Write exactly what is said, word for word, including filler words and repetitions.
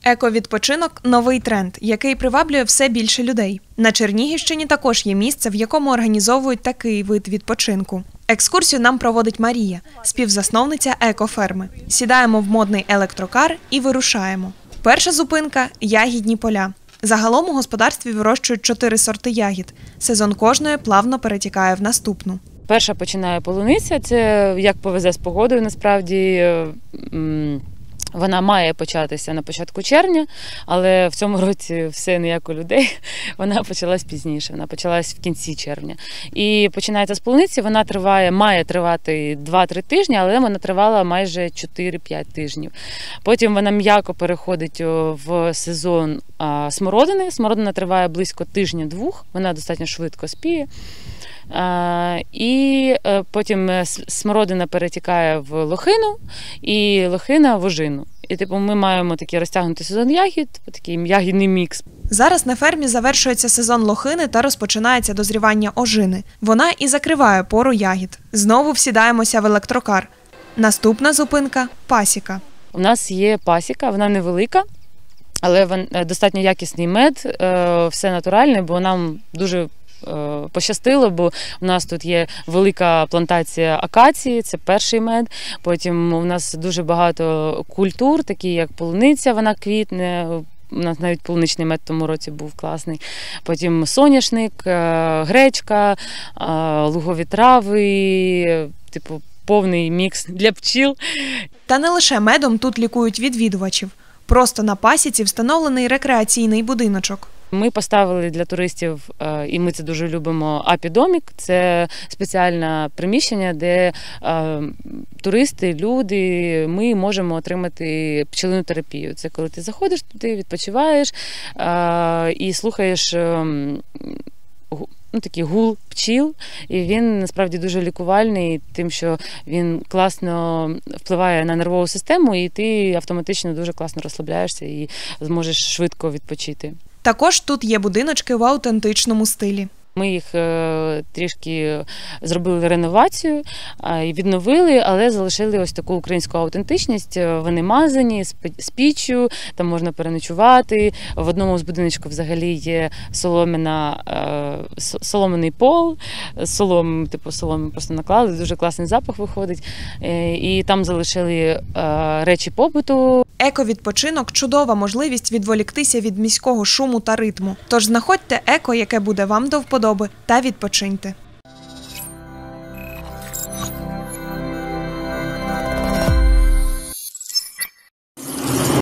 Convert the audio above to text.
Еко-відпочинок – новий тренд, який приваблює все більше людей. На Чернігівщині також є місце, в якому організовують такий вид відпочинку. Екскурсію нам проводить Марія, співзасновниця екоферми. Сідаємо в модний електрокар і вирушаємо. Перша зупинка – ягідні поля. Загалом у господарстві вирощують чотири сорти ягід. Сезон кожної плавно перетікає в наступну. Перша починає полуниця, це як повезе з погодою, насправді. Вона має початися на початку червня, але в цьому році все не як у людей. Вона почалась пізніше, вона почалась в кінці червня. І починається з полуниці, вона триває, має тривати два-три тижні, але вона тривала майже чотири-п'ять тижнів. Потім вона м'яко переходить в сезон смородини. Смородина триває близько тижня-двох, вона достатньо швидко спіє. І потім смородина перетікає в лохину і лохина в ожину. І типу ми маємо такий розтягнутий сезон ягід, такий ягідний мікс. Зараз на фермі завершується сезон лохини та розпочинається дозрівання ожини. Вона і закриває пору ягід. Знову всідаємося в електрокар. Наступна зупинка – пасіка. У нас є пасіка, вона невелика, але достатньо якісний мед, все натуральне, бо нам дуже пощастило, бо у нас тут є велика плантація акації, це перший мед. Потім у нас дуже багато культур, такі як полуниця, вона квітне. У нас навіть полуничний мед в тому році був класний. Потім соняшник, гречка, лугові трави, типу повний мікс для пчіл. Та не лише медом тут лікують відвідувачів. Просто на пасіці встановлений рекреаційний будиночок. Ми поставили для туристів, і ми це дуже любимо, апідомік. Це спеціальне приміщення, де е, туристи, люди, ми можемо отримати пчелину терапію. Це коли ти заходиш туди, відпочиваєш е, і слухаєш е, ну, такий гул пчіл. І він насправді дуже лікувальний тим, що він класно впливає на нервову систему, і ти автоматично дуже класно розслабляєшся і зможеш швидко відпочити. Також тут є будиночки в аутентичному стилі. Ми їх трішки зробили реновацію і відновили, але залишили ось таку українську аутентичність. Вони мазані, з піччю, там можна переночувати. В одному з будиночків взагалі є соломина, соломиний пол, солом, типу соломи просто наклали, дуже класний запах виходить. І там залишили речі побуту. Еко-відпочинок – чудова можливість відволіктися від міського шуму та ритму. Тож знаходьте еко, яке буде вам до вподоби, та відпочиньте.